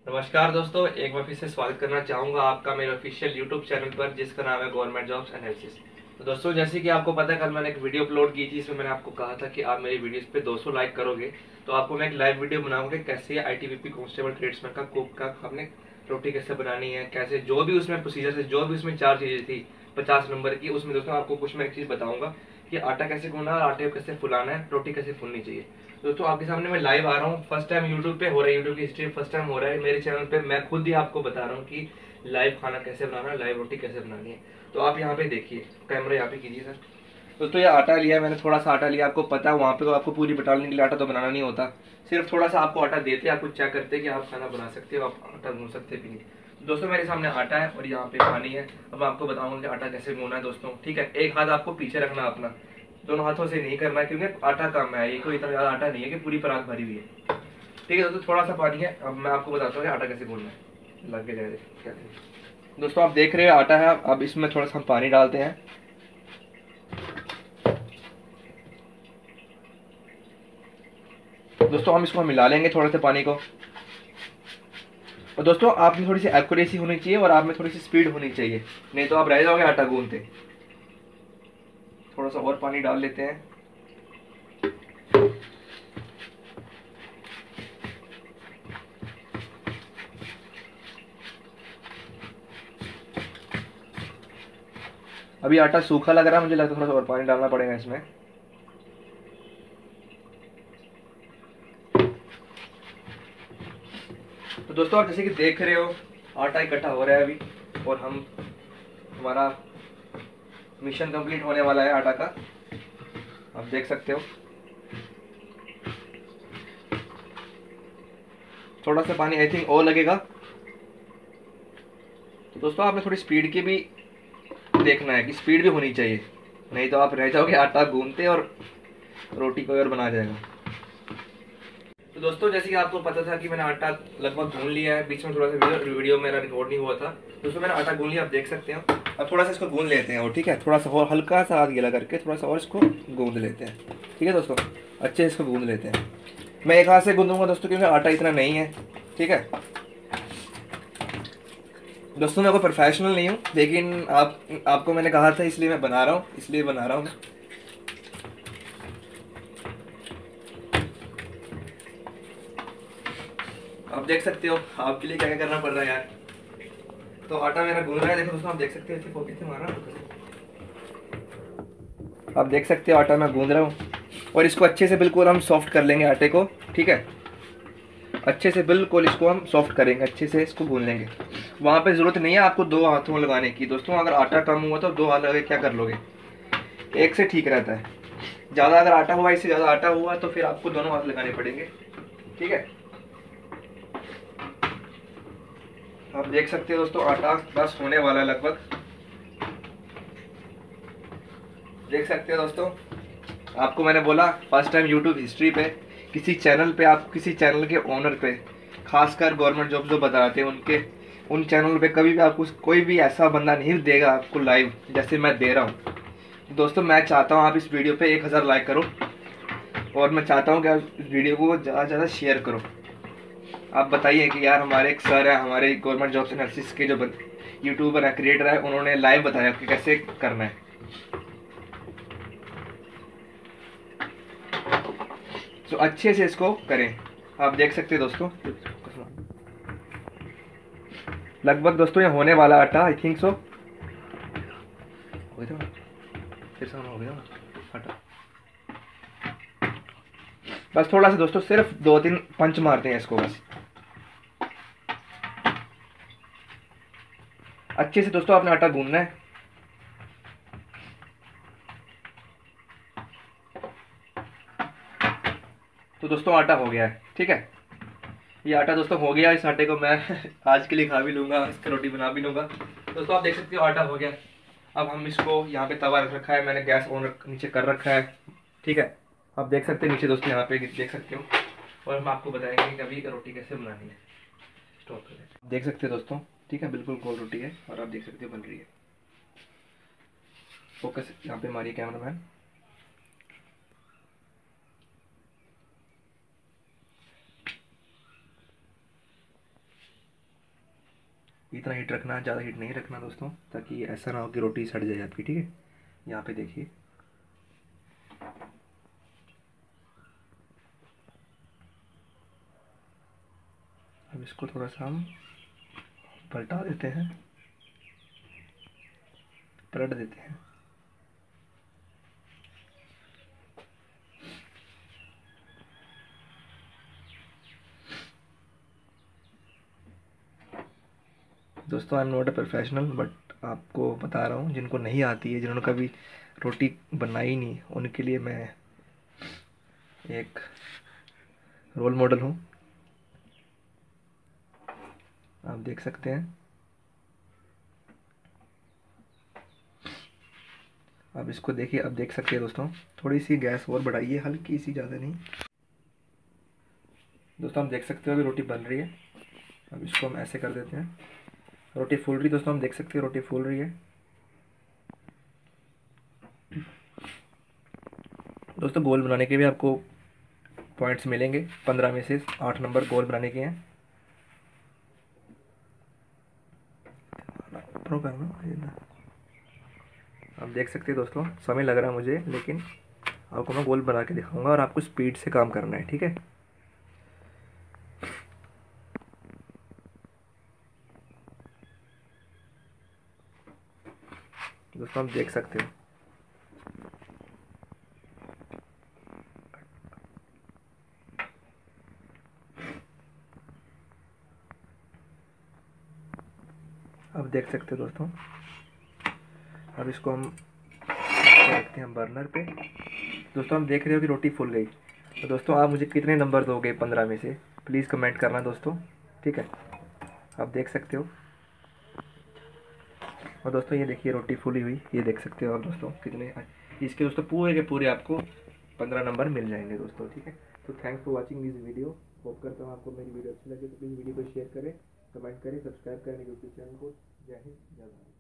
नमस्कार दोस्तों, एक बार फिर से स्वागत करना चाहूँगा आपका मेरे ऑफिशियल यूट्यूब चैनल पर जिसका नाम है गवर्नमेंट जॉब्स एनालिसिस। तो दोस्तों, जैसे कि आपको पता है, कल मैंने एक वीडियो अपलोड की थी। इसमें मैंने आपको कहा था कि आप मेरी वीडियोस पे 200 लाइक करोगे तो आपको मैं एक लाइव वीडियो बनाऊंगा कैसे आईटीबीपी कांस्टेबल ट्रेड्समैन का कुक का हमने रोटी कैसे बनानी है, कैसे जो भी उसमें प्रोसीजर थे, जो भी उसमें 4 चीज़ें थी 50 नंबर की, उसमें दोस्तों आपको कुछ मैं एक चीज़ बताऊंगा कि आटा कैसे गूंदना है, आटे को कैसे फुलाना है, रोटी कैसे फूलनी चाहिए। दोस्तों, आपके सामने मैं लाइव आ रहा हूँ, फर्स्ट टाइम यूट्यूब पे हो रहा है, यूट्यूब की हिस्ट्री फर्स्ट टाइम हो रहा है मेरे चैनल पे। मैं खुद ही आपको बता रहा हूँ कि लाइव खाना कैसे बनाना है, लाइव रोटी कैसे बनानी है। तो आप यहाँ पे देखिए, कैमरा यहाँ पे कीजिए सर। दोस्तों, ये आटा लिया मैंने, थोड़ा सा आटा लिया। आपको पता है वहाँ पे तो आपको पूरी बटाने के लिए आटा तो बनाना नहीं होता, सिर्फ थोड़ा सा आपको आटा देते हैं, आपको चेक करते हैं कि आप खाना बना सकते हो, आप आटा गूंद सकते भी नहीं। तो दोस्तों, मेरे सामने आटा है और यहाँ पे पानी है। अब मैं आपको बताऊंगा कि आटा कैसे गूंदना है। दोस्तों ठीक है, एक हाथ आपको पीछे रखना अपना, दोनों हाथों से नहीं करना है क्योंकि आटा कम है, ये कोई इतना ज्यादा आटा नहीं है कि पूरी परात भरी हुई है। ठीक है दोस्तों, थोड़ा सा पानी है। अब मैं आपको बताता हूँ कि आटा कैसे गूंदना है। लग के जाए क्या दोस्तों, आप देख रहे हो आटा है। अब इसमें थोड़ा सा हम पानी डालते हैं। दोस्तों, हम इसको मिला लेंगे थोड़े से पानी को। और दोस्तों, आप में थोड़ी सी एक्यूरेसी होनी चाहिए और आप में थोड़ी सी स्पीड होनी चाहिए, नहीं तो आप रह जाओगे आटा गूंदते। थोड़ा सा और पानी डाल लेते हैं। अभी आटा सूखा लग रहा है, मुझे लगता है थोड़ा सा और पानी डालना पड़ेगा इसमें। तो दोस्तों, आप जैसे कि देख रहे हो आटा इकट्ठा हो रहा है अभी, और हमारा मिशन कंप्लीट होने वाला है आटा का। आप देख सकते हो थोड़ा सा पानी आई थिंक और लगेगा। तो दोस्तों, आपने थोड़ी स्पीड की भी देखना है कि स्पीड भी होनी चाहिए, नहीं तो आप रह जाओगे आटा गूंदते और रोटी कोई और बना जाएगा। तो दोस्तों, जैसे कि आपको पता था कि मैंने आटा लगभग गूंद लिया है, बीच में थोड़ा सा वीडियो मेरा रिकॉर्ड नहीं हुआ था। दोस्तों, मैंने आटा गूंद लिया, आप देख सकते हो। अब थोड़ा सा इसको गूंद लेते हैं और ठीक है, थोड़ा सा और हल्का सा हाथ गीला करके थोड़ा सा और इसको गूंद लेते हैं। ठीक है दोस्तों, अच्छे से इसको गूंद लेते हैं। मैं एक हाथ से गूंदूंगा दोस्तों क्योंकि आटा इतना नहीं है। ठीक है दोस्तों, मैं कोई प्रोफेशनल नहीं हूँ, लेकिन आपको मैंने कहा था इसलिए मैं बना रहा हूँ, इसलिए बना रहा हूँ। आप देख सकते हो आपके लिए क्या क्या करना पड़ रहा है यार। तो आटा मेरा गूंद रहा है, देखो दोस्तों, आप देख सकते हो ऐसे फोकस से मारा। आप देख सकते हो आटा मैं गूंद रहा हूँ और इसको अच्छे से बिल्कुल हम सॉफ्ट कर लेंगे आटे को। ठीक है, अच्छे से बिल्कुल इसको हम सॉफ्ट करेंगे, अच्छे से इसको गूंद लेंगे। वहाँ पे ज़रूरत नहीं है आपको 2 हाथों लगाने की। दोस्तों, अगर आटा कम हुआ तो 2 हाथ लगा के क्या कर लोगे, एक से ठीक रहता है। ज़्यादा अगर आटा हुआ, इससे ज़्यादा आटा हुआ तो फिर आपको दोनों हाथ लगाने पड़ेंगे। ठीक है, आप देख सकते हो दोस्तों, आटा बस होने वाला है लगभग। देख सकते हो दोस्तों, आपको मैंने बोला फर्स्ट टाइम यूट्यूब हिस्ट्री पे किसी चैनल पे, आप किसी चैनल के ओनर पे, खासकर गवर्नमेंट जॉब जो बताते हैं उनके, उन चैनल पे कभी भी आपको कोई भी ऐसा बंदा नहीं देगा आपको लाइव जैसे मैं दे रहा हूँ। दोस्तों, मैं चाहता हूँ आप इस वीडियो पे 1000 लाइक करो और मैं चाहता हूँ कि आप इस वीडियो को ज़्यादा से ज़्यादा शेयर करो। आप बताइए कि यार हमारे एक सर है, हमारे गवर्नमेंट जॉब्स एनालिसिस के जो यूट्यूबर है, क्रिएटर है, उन्होंने लाइव बताया कि कैसे करना है। तो अच्छे से इसको करें। आप देख सकते हैं दोस्तों, लगभग दोस्तों ये होने वाला आटा, आई थिंक सो हो गया था, फिर से हो गया आटा। बस थोड़ा सा दोस्तों, सिर्फ 2-3 पंच मारते हैं इसको बस। अच्छे से दोस्तों आपने आटा गूंदना है। तो दोस्तों, आटा हो गया है। ठीक है, ये आटा दोस्तों हो गया। इस आटे को मैं आज के लिए खा भी लूँगा, इसकी रोटी बना भी लूँगा। दोस्तों, आप देख सकते हो आटा हो गया। अब हम इसको, यहाँ पे तवा रख रखा है मैंने, गैस ऑन नीचे कर रखा है। ठीक है, आप देख सकते हैं नीचे दोस्तों, यहाँ पे देख सकते हो। और हम आपको बताएंगे कि अभी रोटी कैसे बनानी है। स्टॉप कर दें। देख सकते हो दोस्तों, ठीक है, बिल्कुल गोल रोटी है और आप देख सकते हो बन रही है। फोकस यहाँ पे मारिए कैमरामैन। इतना हीट रखना, ज़्यादा हीट नहीं रखना दोस्तों, ताकि ऐसा ना हो कि रोटी सड़ जाए आपकी। ठीक है, यहाँ पे देखिए। अब इसको थोड़ा सा हम पलटा देते हैं, पलट देते हैं। दोस्तों I am not a professional, but आपको बता रहा हूँ, जिनको नहीं आती है, जिन्होंने कभी रोटी बनाई नहीं, उनके लिए मैं एक रोल मॉडल हूँ। आप देख सकते हैं। अब इसको देखिए, अब देख सकते हैं दोस्तों, थोड़ी सी गैस और बढ़ाइए, हल्की सी, ज़्यादा नहीं। दोस्तों हम देख सकते हो अभी रोटी बन रही है। अब इसको हम ऐसे कर देते हैं, रोटी फूल रही। दोस्तों हम देख सकते हैं रोटी फूल रही है। दोस्तों गोल बनाने के भी आपको पॉइंट्स मिलेंगे, 15 में से 8 नंबर गोल बनाने के हैं। प्रो करना। आप देख सकते हैं दोस्तों, समय लग रहा है मुझे, लेकिन आपको मैं गोल बना के दिखाऊंगा और आपको स्पीड से काम करना है। ठीक है, दोस्तों आप देख सकते हो। अब देख सकते हो दोस्तों, अब इसको हम रखते हैं बर्नर पे। दोस्तों हम देख रहे हो कि रोटी फूल गई। तो दोस्तों आप मुझे कितने नंबर दोगे 15 में से, प्लीज़ कमेंट करना दोस्तों। ठीक है, आप देख सकते हो। और दोस्तों ये देखिए रोटी फूली हुई, ये देख सकते हो आप दोस्तों कितने इसके दोस्तों पूरे के पूरे आपको 15 नंबर मिल जाएंगे दोस्तों। ठीक है, तो thanks for watching this video. Hope करता हूँ आपको मेरी वीडियो अच्छी लगे, तो प्लीज़ वीडियो को शेयर करें, कमेंट करें, सब्सक्राइब करें यूट्यूब चैनल को। जय हिंद, जय भारत।